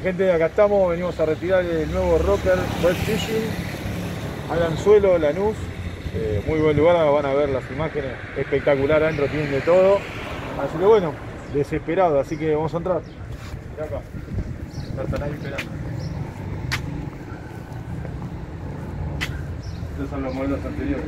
gente, acá estamos, venimos a retirar el nuevo Rocker Web Fishing al anzuelo Lanús. Muy buen lugar, van a ver las imágenes, espectacular adentro, tienen de todo. Así que bueno, desesperado, así que vamos a entrar. Mirá acá, ya están ahí esperando. Estos son los modelos anteriores.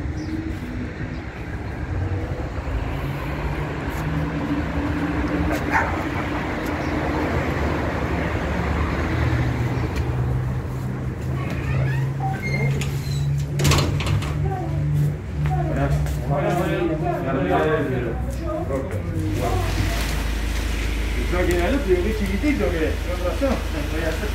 Pensaba que era el otro, digo, qué chiquitito que es, con razón, no podía hacer.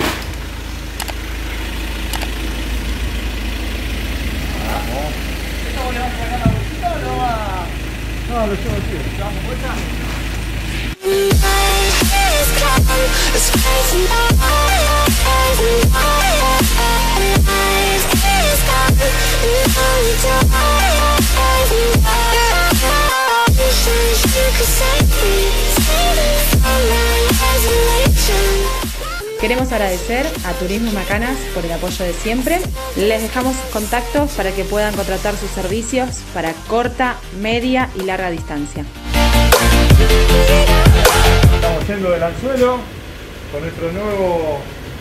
Vamos. ¿Esto le vas a sacar la bolsita o lo va? No, lo llevo así. ¿Te damos vuelta? Queremos agradecer a Turismo Macanas por el apoyo de siempre. Les dejamos sus contactos para que puedan contratar sus servicios para corta, media y larga distancia. Estamos yendo del anzuelo con nuestro nuevo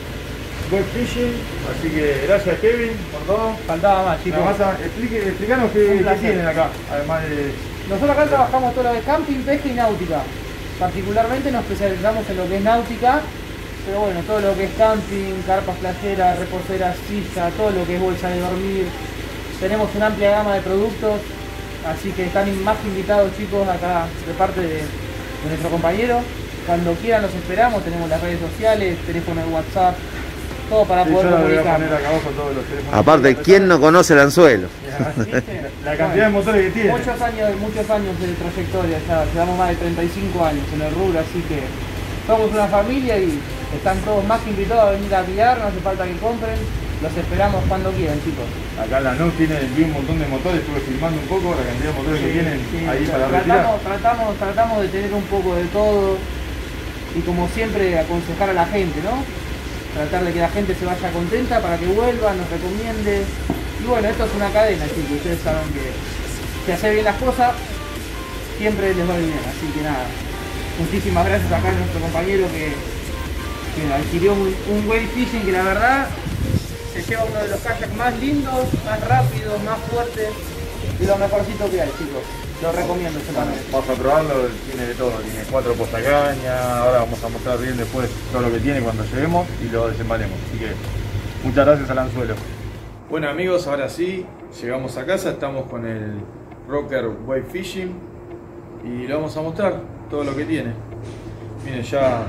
Web Fishing, así que gracias Kevin por todo. Faltaba más, chicos. Explícanos qué tienen acá, además de... Nosotros acá trabajamos todo lo de camping, pesca y náutica. Particularmente nos especializamos en lo que es náutica, pero bueno, todo lo que es camping, carpas playeras, reposeras, silla, todo lo que es bolsa de dormir. Tenemos una amplia gama de productos, así que están más que invitados, chicos, acá de parte de nuestro compañero. Cuando quieran los esperamos, tenemos las redes sociales, teléfono de WhatsApp, todo para poder comunicarnos. Aparte, ¿quién no conoce el anzuelo? La cantidad de motores que tiene. Muchos años de trayectoria, ya llevamos más de 35 años en el rubro, así que somos una familia y están todos más que invitados a venir a guiar, no hace falta que compren, los esperamos cuando quieran, chicos. Acá la NUS tiene un montón de motores, estuve filmando un poco la cantidad de motores que tienen ahí para retirar. Tratamos de tener un poco de todo y como siempre aconsejar a la gente, ¿no? Tratar de que la gente se vaya contenta para que vuelva, nos recomiende. Y bueno, esto es una cadena, chicos, ustedes saben que si hacer bien las cosas, siempre les va a ir bien, así que nada. Muchísimas gracias acá a nuestro compañero que adquirió un Wave Fishing que la verdad se lleva uno de los kayaks más lindos, más rápidos, más fuertes y lo mejorcito que hay, chicos. Lo recomiendo solamente. Vamos a probarlo, tiene de todo, tiene 4 posacañas, ahora vamos a mostrar bien después todo lo que tiene cuando lleguemos y lo desembalemos. Así que muchas gracias al anzuelo. Bueno amigos, ahora sí, llegamos a casa, estamos con el Rocker Wave Fishing y le vamos a mostrar todo lo que tiene. Miren, ya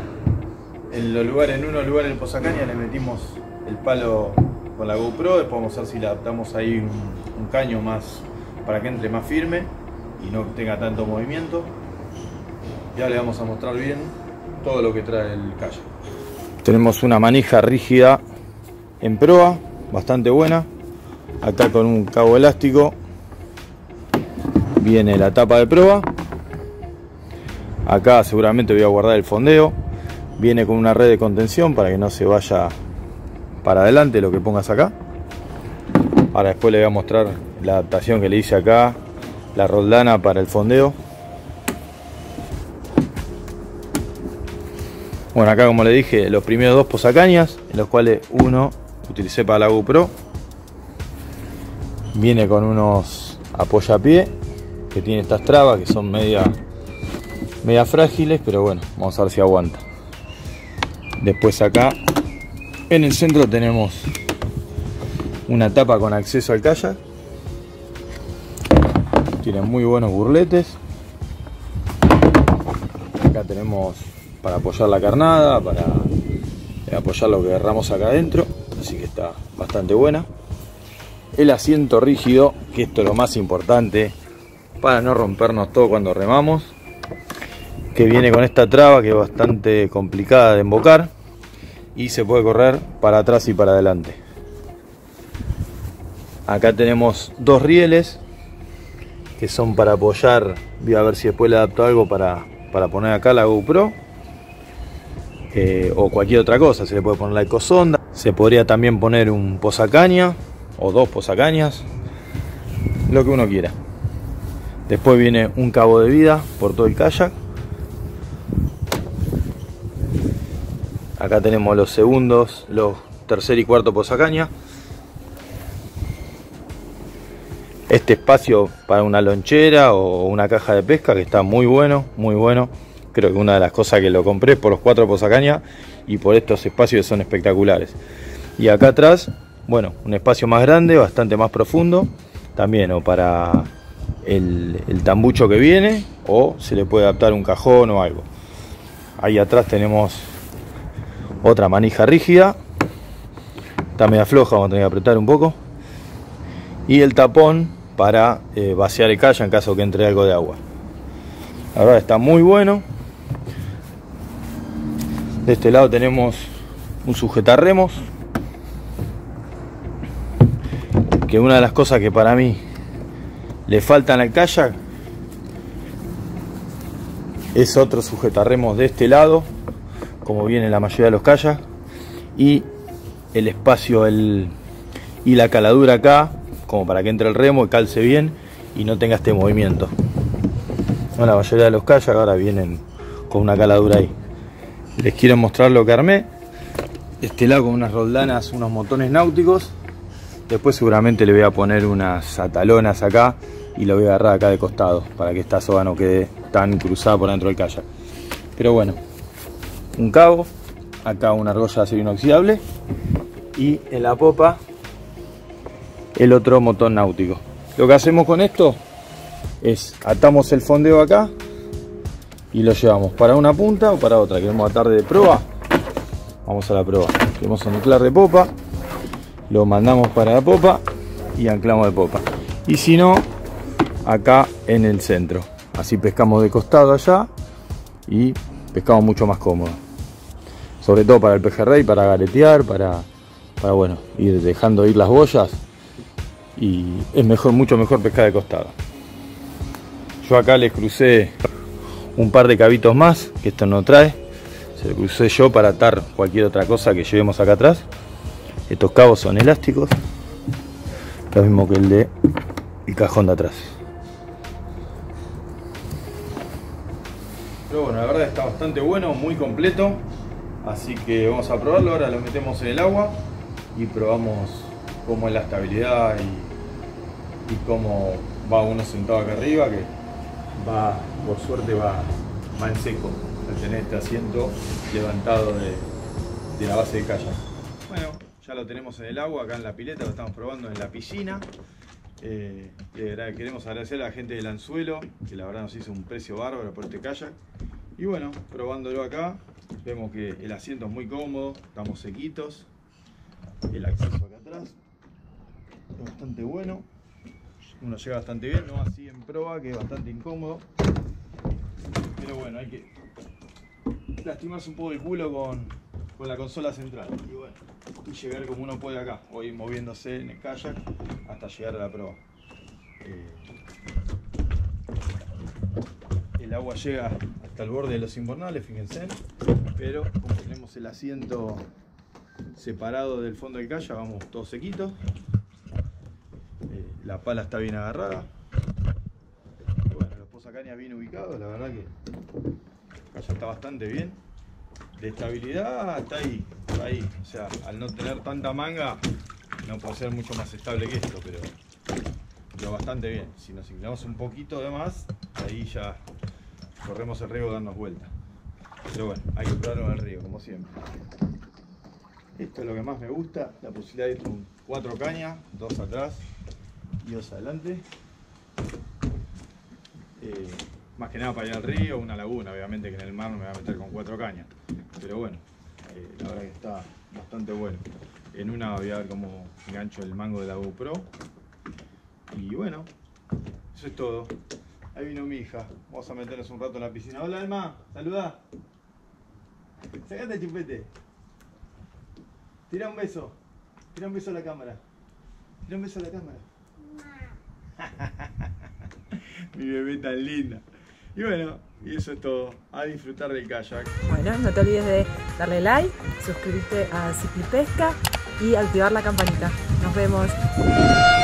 en unos lugares del posacaña le metimos el palo con la GoPro, después vamos a ver si le adaptamos ahí un caño más para que entre más firme y no tenga tanto movimiento. Ya le vamos a mostrar bien todo lo que trae el kayak. Tenemos una manija rígida en proa, bastante buena. Acá con un cabo elástico viene la tapa de proa. Acá seguramente voy a guardar el fondeo. Viene con una red de contención para que no se vaya para adelante lo que pongas acá. Ahora después le voy a mostrar la adaptación que le hice acá, la roldana para el fondeo. Bueno, acá como le dije, los primeros 2 posacañas, en los cuales uno utilicé para la GoPro. Viene con unos apoyapié que tiene estas trabas que son media frágiles, pero bueno, vamos a ver si aguanta. Después acá en el centro tenemos una tapa con acceso al kayak. Tiene muy buenos burletes. Acá tenemos para apoyar la carnada, para apoyar lo que agarramos acá adentro, así que está bastante buena. El asiento rígido, que esto es lo más importante para no rompernos todo cuando remamos, que viene con esta traba que es bastante complicada de embocar y se puede correr para atrás y para adelante. Acá tenemos 2 rieles que son para apoyar. Voy a ver si después le adapto algo para poner acá la GoPro. o cualquier otra cosa. Se le puede poner la ecosonda, se podría también poner un posacaña o 2 posacañas, lo que uno quiera. Después viene un cabo de vida por todo el kayak. Acá tenemos los segundos, los tercer y cuarto posacaña. Este espacio para una lonchera o una caja de pesca que está muy bueno, muy bueno. Creo que una de las cosas que lo compré por los 4 posacaña y por estos espacios son espectaculares. Y acá atrás, bueno, un espacio más grande, bastante más profundo. También o para el tambucho que viene, o se le puede adaptar un cajón o algo. Ahí atrás tenemos otra manija rígida. Está media floja, vamos a tener que apretar un poco. Y el tapón para vaciar el kayak en caso que entre algo de agua. La verdad está muy bueno. De este lado tenemos un sujetarremos, que una de las cosas que para mí le faltan al kayak es otro sujetarremos de este lado, como viene la mayoría de los kayaks, y el espacio y la caladura acá, como para que entre el remo y calce bien y no tenga este movimiento. Bueno, la mayoría de los kayaks ahora vienen con una caladura ahí. Les quiero mostrar lo que armé. Este lado con unas roldanas, unos motones náuticos. Después seguramente le voy a poner unas atalonas acá y lo voy a agarrar acá de costado para que esta soga no quede tan cruzada por dentro del kayak. Pero bueno, un cabo, acá una argolla de acero inoxidable y en la popa el otro motor náutico. Lo que hacemos con esto es atamos el fondeo acá y lo llevamos para una punta o para otra. Queremos atar de proa, vamos a la proa. Queremos anclar de popa, lo mandamos para la popa y anclamos de popa. Y si no, acá en el centro. Así pescamos de costado allá y pescamos mucho más cómodo. Sobre todo para el pejerrey, para garetear, para bueno, ir dejando ir las boyas. Y es mejor, mucho mejor pescar de costado. Yo acá les crucé un par de cabitos más, que esto no trae. Se lo crucé yo para atar cualquier otra cosa que llevemos acá atrás. Estos cabos son elásticos, lo mismo que el cajón de atrás. Pero bueno, la verdad está bastante bueno, muy completo. Así que vamos a probarlo. Ahora lo metemos en el agua y probamos cómo es la estabilidad y cómo va uno sentado acá arriba, que va, por suerte va en seco al tener este asiento levantado de la base de kayak. Bueno, ya lo tenemos en el agua, acá en la pileta, lo estamos probando en la piscina. Queremos agradecer a la gente del Anzuelo, que la verdad nos hizo un precio bárbaro por este kayak. Y bueno, probándolo acá, vemos que el asiento es muy cómodo, estamos sequitos. El acceso acá atrás es bastante bueno, uno llega bastante bien, no así en proa, que es bastante incómodo. Pero bueno, hay que lastimarse un poco el culo con la consola central y bueno, y llegar como uno puede acá, o ir moviéndose en el kayak hasta llegar a la proa. El agua llega hasta el borde de los invernales, fíjense, pero como tenemos el asiento separado del fondo del kayak, vamos todos sequitos. La pala está bien agarrada. Bueno, los posacañas bien ubicados, la verdad que el kayak está bastante bien. De estabilidad está ahí, o sea, al no tener tanta manga no puede ser mucho más estable que esto, pero bastante bien. Si nos inclinamos un poquito de más, ahí ya corremos el riesgo de darnos vuelta. Pero bueno, hay que probarlo en el río, como siempre. Esto es lo que más me gusta, la posibilidad de ir con 4 cañas, 2 atrás y 2 adelante. Más que nada para ir al río, una laguna, obviamente que en el mar no me voy a meter con 4 cañas. Pero bueno, la verdad que está bastante bueno. En una voy a ver cómo engancho el mango de la GoPro. Y bueno, eso es todo. Ahí vino mi hija. Vamos a meternos un rato en la piscina. Hola Alma, saludá. Sacate el chupete. Tira un beso. Tira un beso a la cámara. Tira un beso a la cámara. Mi bebé tan linda. Y bueno, y eso es todo. A disfrutar del kayak. Bueno, no te olvides de darle like, suscribirte a Ciclipesca y activar la campanita. Nos vemos.